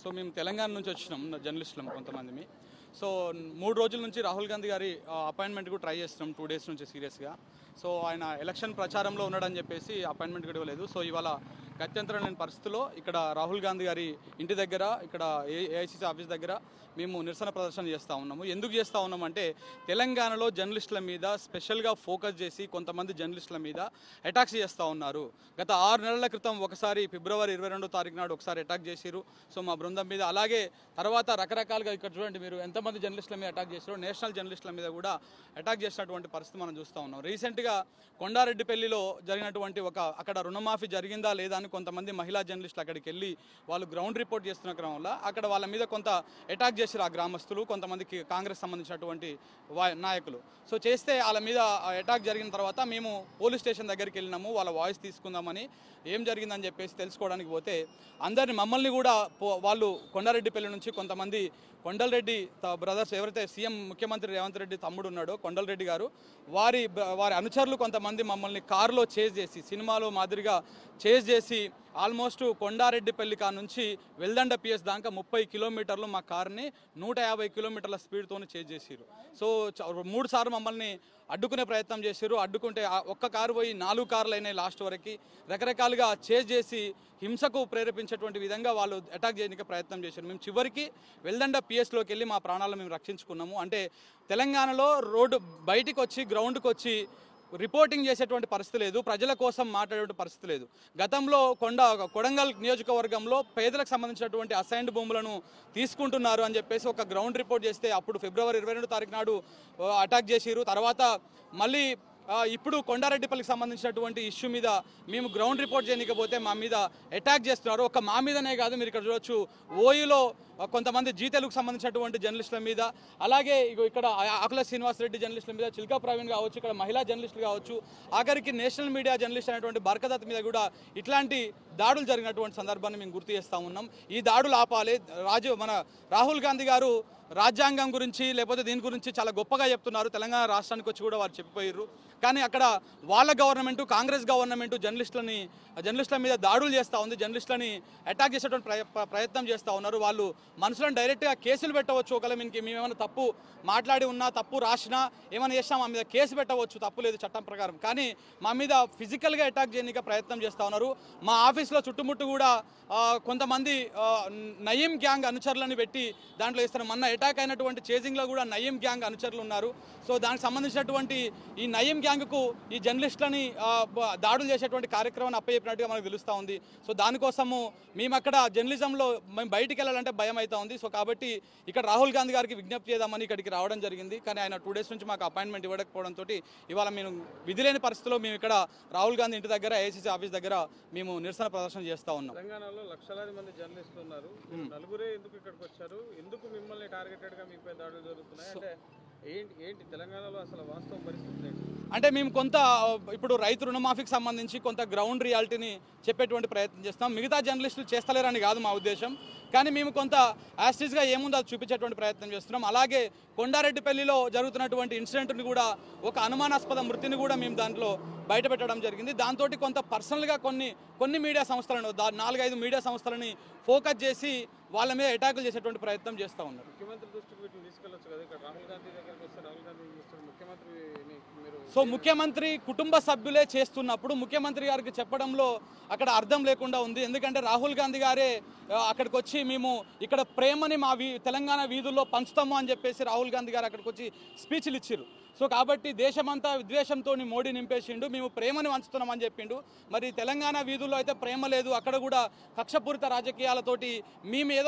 So మేము తెలంగాణ నుంచి వచ్చినాం జర్నలిస్టులం కొంతమంది. సో 3 రోజుల నుంచి రాహుల్ గాంధీ గారి అపాయింట్మెంట్ కూడా ట్రై చేస్తున్నాం 2 డేస్ నుంచి సీరియస్గా. సో ఆయన ఎలక్షన్ ప్రచారంలో ఉన్నాడని చెప్పేసి అపాయింట్మెంట్ కూడా ఇవ్వలేదు. సో ఇవాళ గత్యంతరం లేని పరిస్థితుల్లో ఇక్కడ రాహుల్ గాంధీ గారి ఇంటి దగ్గర, ఇక్కడ ఏఐసిసి ఆఫీస్ దగ్గర మేము నిరసన ప్రదర్శన చేస్తూ ఉన్నాము. ఎందుకు చేస్తూ ఉన్నామంటే తెలంగాణలో జర్నలిస్టుల మీద స్పెషల్గా ఫోకస్ చేసి కొంతమంది జర్నలిస్టుల మీద అటాక్స్ చేస్తూ ఉన్నారు. గత 6 నెలల క్రితం ఒకసారి ఫిబ్రవరి 22వ తారీఖు నాడు ఒకసారి అటాక్ చేశారు. సో మా బృందం మీద, అలాగే తర్వాత రకరకాలుగా ఇక్కడ చూడండి మీరు ఎంతమంది జర్నలిస్టుల మీద అటాక్ చేశారు. నేషనల్ జర్నలిస్టుల మీద కూడా అటాక్ చేసినటువంటి పరిస్థితి మనం చూస్తూ ఉన్నాం. రీసెంట్గా కొండారెడ్డిపల్లిలో జరిగినటువంటి అక్కడ రుణమాఫీ జరిగిందా లేదా అని కొంతమంది మహిళా జర్నలిస్టులు అక్కడికి వెళ్ళి వాళ్ళు గ్రౌండ్ రిపోర్ట్ చేస్తున్న క్రమంలో అక్కడ వాళ్ళ మీద కొంత అటాక్ చేశారు ఆ గ్రామస్తులు, కొంతమందికి కాంగ్రెస్ సంబంధించినటువంటి నాయకులు. సో చేస్తే వాళ్ళ మీద అటాక్ జరిగిన తర్వాత మేము పోలీస్ స్టేషన్ దగ్గరికి వెళ్ళినాము, వాళ్ళ వాయిస్ తీసుకుందామని, ఏం జరిగిందని చెప్పేసి తెలుసుకోవడానికి పోతే మమ్మల్ని కూడా వాళ్ళు కొండారెడ్డిపల్లి నుంచి కొంతమంది కొండలరెడ్డి బ్రదర్స్, ఎవరైతే సీఎం ముఖ్యమంత్రి రేవంత్ రెడ్డి తమ్ముడు ఉన్నాడో కొండలరెడ్డి గారు, వారి అనుచరులు కొంతమంది మమ్మల్ని కారులో చేజ్ చేసి, సినిమాలో మాదిరిగా చేజ్ చేసి ఆల్మోస్ట్ కొండారెడ్డిపల్లి కా నుంచి వెల్దండ పిఎస్ దాకా 30 కిలోమీటర్లు మా కార్ని 150 కిలోమీటర్ల స్పీడ్తో చేజ్ చేసారు. సో 3 సార్లు మమ్మల్ని అడ్డుకునే ప్రయత్నం చేశారు. అడ్డుకుంటే ఒక్క కారు పోయి 4 కార్లు అయినాయి లాస్ట్ వరకు. రకరకాలుగా చేజ్ చేసి హింసకు ప్రేరేపించేటువంటి విధంగా వాళ్ళు అటాక్ చేయడానికి ప్రయత్నం చేశారు. మేము చివరికి వెల్దండ పిఎస్లోకి వెళ్ళి మా ప్రాణాలను మేము రక్షించుకున్నాము. అంటే తెలంగాణలో రోడ్డు బయటికి వచ్చి గ్రౌండ్కి వచ్చి రిపోర్టింగ్ చేసేటువంటి పరిస్థితి లేదు, ప్రజల కోసం మాట్లాడే పరిస్థితి లేదు. గతంలో కొడంగల్ నియోజకవర్గంలో పేదలకు సంబంధించినటువంటి అసైన్డ్ భూములను తీసుకుంటున్నారు అని చెప్పేసి ఒక గ్రౌండ్ రిపోర్ట్ చేస్తే అప్పుడు ఫిబ్రవరి 22వ తారీఖు నాడు అటాక్ చేసిరు. తర్వాత మళ్ళీ ఇప్పుడు కొండారెడ్డిపల్లికి సంబంధించినటువంటి ఇష్యూ మీద మేము గ్రౌండ్ రిపోర్ట్ చేయకపోతే మా మీద అటాక్ చేస్తున్నారు. ఒక మా మీదనే కాదు, మీరు ఇక్కడ చూడొచ్చు ఓయూలో కొంతమంది జీ తెలుగుకు సంబంధించినటువంటి జర్నలిస్టుల మీద, అలాగే ఇక్కడ ఆకుల శ్రీనివాసరెడ్డి జర్నలిస్టుల మీద, చిల్కా ప్రవీణ్ కావచ్చు, ఇక్కడ మహిళా జర్నలిస్టులు కావచ్చు, ఆఖరికి నేషనల్ మీడియా జర్నలిస్ట్ అయినటువంటి బర్కదత్ మీద కూడా ఇట్లాంటి దాడులు జరిగినటువంటి సందర్భాన్ని మేము గుర్తు చేస్తూ ఉన్నాం. ఈ దాడులు ఆపాలి. మన రాహుల్ గాంధీ గారు రాజ్యాంగం గురించి లేకపోతే దీని గురించి చాలా గొప్పగా చెప్తున్నారు. తెలంగాణ రాష్ట్రానికి వచ్చి కూడా వారు చెప్పిపోయారు. కానీ అక్కడ వాళ్ళ గవర్నమెంట్, కాంగ్రెస్ గవర్నమెంట్ జర్నలిస్టుల మీద దాడులు చేస్తూ ఉంది, జర్నలిస్టులని అటాక్ చేసేటువంటి ప్రయత్నం చేస్తూ ఉన్నారు. వాళ్ళు మనుషులను డైరెక్ట్గా కేసులు పెట్టవచ్చు. ఒకవేళ మేమేమైనా తప్పు మాట్లాడి ఉన్నా, తప్పు రాసినా, ఏమైనా చేసినా మా మీద కేసు పెట్టవచ్చు, తప్పు లేదు చట్టం ప్రకారం. కానీ మా మీద ఫిజికల్గా అటాక్ చేయడానికి ప్రయత్నం చేస్తూ ఉన్నారు. మా ఆఫీస్లో చుట్టుముట్టు కూడా కొంతమంది నయీం గ్యాంగ్ అనుచరులను పెట్టి దాంట్లో ఇస్తారు. మొన్న అటాక్ అయినటువంటి చేజింగ్లో కూడా నయీం గ్యాంగ్ అనుచరులు ఉన్నారు. సో దానికి సంబంధించినటువంటి ఈ నయీం గ్యాంగ్కు ఈ జర్నలిస్టులని దాడులు చేసేటువంటి కార్యక్రమాన్ని అప్పచెప్పినట్టుగా మనకు తెలుస్తూ ఉంది. సో దానికోసము మేము అక్కడ జర్నలిజంలో మేము బయటికి వెళ్ళాలంటే భయం అవుతా ఉంది. సో కాబట్టి ఇక్కడ రాహుల్ గాంధీ గారికి విజ్ఞప్తి చేద్దామని ఇక్కడికి రావడం జరిగింది. కానీ ఆయన 2 డేస్ నుంచి మాకు అపాయింట్మెంట్ ఇవ్వకపోవడంతో ఇవాళ మేము విధి లేని పరిస్థితిలో మేము ఇక్కడ రాహుల్ గాంధీ ఇంటి దగ్గర, ఏఐసిసి ఆఫీస్ దగ్గర మేము నిరసన ప్రదర్శన చేస్తూ ఉన్నాం. తెలంగాణలో లక్షలాది మంది జర్నలిస్టులు ఉన్నారు, నలుగురే ఎందుకు ఇక్కడికి వచ్చారు? ఎందుకు మిమ్మల్ని టార్గెటెడ్గా మీపై దాడులు జరుగుతున్నాయి? అంటే ఏంటి తెలంగాణలో అసలు వాస్తవ పరిస్థితి ఏంటి? అంటే మేము కొంత ఇప్పుడు రైతు రుణమాఫీకి సంబంధించి కొంత గ్రౌండ్ రియాలిటీని చెప్పేటువంటి ప్రయత్నం చేస్తాం. మిగతా జర్నలిస్టులు చేస్తలేరని కాదు మా ఉద్దేశం, కానీ మేము కొంత యాస్టీస్గా ఏముందో అది చూపించేటువంటి ప్రయత్నం చేస్తున్నాం. అలాగే కొండారెడ్డిపల్లిలో జరుగుతున్నటువంటి ఇన్సిడెంట్ని కూడా, ఒక అనుమానాస్పద మృతిని కూడా మేము దాంట్లో బయటపెట్టడం జరిగింది. దాంతో కొంత పర్సనల్గా కొన్ని మీడియా సంస్థలను, 4-5 మీడియా సంస్థలని ఫోకస్ చేసి వాళ్ళ మీద అటాకులు చేసేటువంటి ప్రయత్నం చేస్తూ ఉన్నారు. ముఖ్యమంత్రి దృష్టికి వీటిని తీసుకెళ్ళొచ్చు కదా, ఇక్కడ రాహుల్ గాంధీ దగ్గరికి వస్తే రాహుల్ గాంధీ ముఖ్యమంత్రిని మీరు సో ముఖ్యమంత్రి కుటుంబ సభ్యులే చేస్తున్నప్పుడు ముఖ్యమంత్రి గారికి చెప్పడంలో అక్కడ అర్థం లేకుండా ఉంది. ఎందుకంటే రాహుల్ గాంధీ గారే అక్కడికి వచ్చి మేము ఇక్కడ ప్రేమని మా తెలంగాణ వీధుల్లో పంచుతాము అని చెప్పేసి రాహుల్ గాంధీ గారు అక్కడికి వచ్చి స్పీచ్లు ఇచ్చారు. సో కాబట్టి దేశమంతా విద్వేషంతో మోడీ నింపేసిండు, మేము ప్రేమని వంచుతున్నామని చెప్పిండు. మరి తెలంగాణ వీధుల్లో అయితే ప్రేమ లేదు, అక్కడ కూడా కక్షపూరిత రాజకీయాలతోటి మేము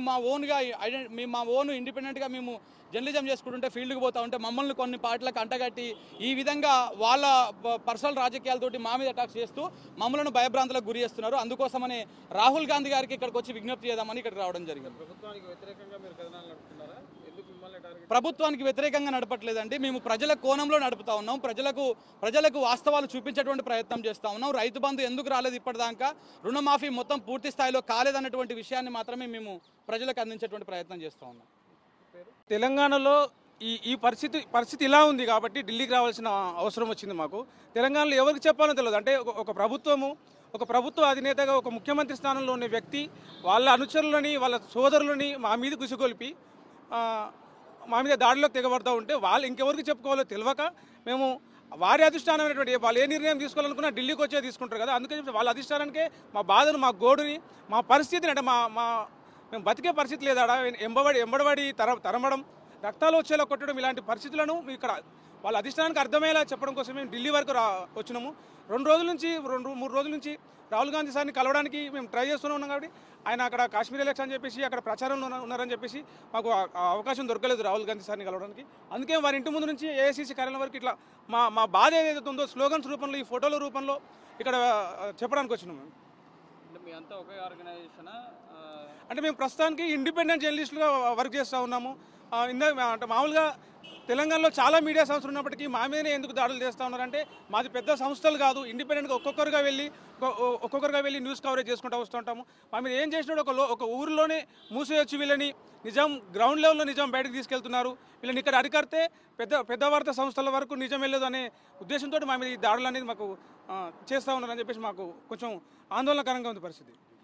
మా ఓన్ ఇండిపెండెంట్గా మేము జర్నలిజం చేసుకుంటుంటే ఫీల్డ్కి పోతూ ఉంటే మమ్మల్ని కొన్ని పార్టీలకు అంటగట్టి ఈ విధంగా వాళ్ళ పర్సనల్ రాజకీయాలతోటి మా మీద అటాక్స్ చేస్తూ మమ్మల్ని భయభ్రాంతులకు గురి చేస్తున్నారు. అందుకోసమని రాహుల్ గాంధీ గారికి ఇక్కడికి వచ్చి విజ్ఞప్తి చేద్దామని ఇక్కడికి రావడం జరిగింది. ప్రభుత్వానికి వ్యతిరేకంగా మీరు కథనాలు నడుపుతున్నారా? ఎందుకు మిమ్మల్ని టార్గెట్? ప్రభుత్వానికి వ్యతిరేకంగా నడపట్లేదండి, మేము ప్రజల కోణంలో నడుపుతా ఉన్నాం. ప్రజలకు వాస్తవాలు చూపించేటువంటి ప్రయత్నం చేస్తూ ఉన్నాం. రైతు బంధు ఎందుకు రాలేదు ఇప్పటిదాకా, రుణమాఫీ మొత్తం పూర్తి స్థాయిలో కాలేదన్నటువంటి విషయాన్ని మాత్రమే మేము ప్రజలకు అందించేటువంటి ప్రయత్నం చేస్తూ ఉన్నాం. తెలంగాణలో ఈ పరిస్థితి ఇలా ఉంది కాబట్టి ఢిల్లీకి రావాల్సిన అవసరం వచ్చింది మాకు. తెలంగాణలో ఎవరికి చెప్పాలో తెలియదు. అంటే ఒక ప్రభుత్వము ఒక ప్రభుత్వ అధినేతగా ఒక ముఖ్యమంత్రి స్థానంలో ఉన్న వ్యక్తి వాళ్ళ అనుచరులని వాళ్ళ సోదరులని మా మీద గుసిగొలిపి మా మీద దాడిలోకి తెగబడతా ఉంటే వాళ్ళు ఇంకెవరికి చెప్పుకోవాలో తెలియక మేము వారి అధిష్టానమైనటువంటి వాళ్ళు ఏ నిర్ణయం తీసుకోవాలనుకున్నా ఢిల్లీకి వచ్చే తీసుకుంటారు కదా, అందుకని చెప్పి వాళ్ళ అధిష్టానానికే మా బాధను, మా గోడుని, మా పరిస్థితిని అంటే మేము బతికే పరిస్థితి లేదా ఎంబడబడి తరమడం, రక్తాలు వచ్చేలా కొట్టడం ఇలాంటి పరిస్థితులను ఇక్కడ వాళ్ళ అధిష్టానానికి అర్థమయ్యేలా చెప్పడం కోసం మేము ఢిల్లీ వరకు వచ్చినాము. 2-3 రోజుల నుంచి రాహుల్ గాంధీ సార్ని కలవడానికి మేము ట్రై చేస్తూనే ఉన్నాం. కాబట్టి ఆయన అక్కడ కాశ్మీర్ ఎలక్షన్ అని చెప్పేసి అక్కడ ప్రచారంలో ఉన్నారని చెప్పేసి మాకు అవకాశం దొరకలేదు రాహుల్ గాంధీ సార్ని కలవడానికి. అందుకే వారి ఇంటి ముందు నుంచి ఏఐసీసీ కార్యాలయం వరకు ఇట్లా మా బాధ ఏదైతే ఉందో స్లోగన్స్ రూపంలో, ఈ ఫోటోల రూపంలో ఇక్కడ చెప్పడానికి వచ్చినాము. మీ అంతా ఒకే ఆర్గనైజేషనా? అంటే మేము ప్రస్తుతానికి ఇండిపెండెంట్ జర్నలిస్టులుగా వర్క్ చేస్తూ ఉన్నాము. అంటే మామూలుగా తెలంగాణలో చాలా మీడియా సంస్థలు ఉన్నప్పటికీ మా మీదనే ఎందుకు దాడులు చేస్తూ ఉన్నారంటే మాది పెద్ద సంస్థలు కాదు, ఇండిపెండెంట్గా ఒక్కొక్కరుగా వెళ్ళి న్యూస్ కవరేజ్ చేసుకుంటూ వస్తుంటాము. మా మీద ఏం చేసినాడు ఒక ఊరిలోనే మూసేయొచ్చు వీళ్ళని, నిజం గ్రౌండ్ లెవెల్లో నిజం బయటకు తీసుకెళ్తున్నారు, వీళ్ళని ఇక్కడ అరికడితే పెద్ద వార్తా సంస్థల వరకు నిజం వెళ్ళదు అనే ఉద్దేశంతో మా మీద ఈ దాడులు అనేది మాకు చేస్తూ ఉన్నారని చెప్పేసి మాకు కొంచెం ఆందోళనకరంగా ఉంది పరిస్థితి.